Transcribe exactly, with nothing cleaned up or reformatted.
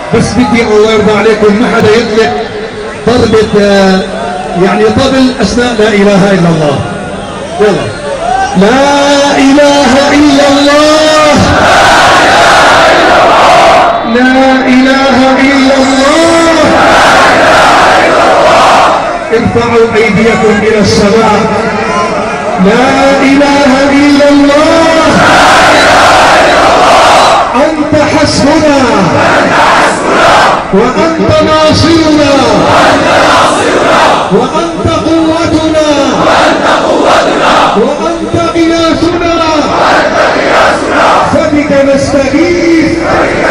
بس بدي الله يرضى عليكم ما حدا يطلق ضربة آه يعني طبل أثناء لا إله إلا الله. يلا لا إله إلا الله، لا إله إلا الله. ارفعوا أيديكم إلى السماء. لا إله إلا الله، أنت حسبنا وأنت ناصرنا وأنت قوتنا وأنت غياثنا، فبك نستغيث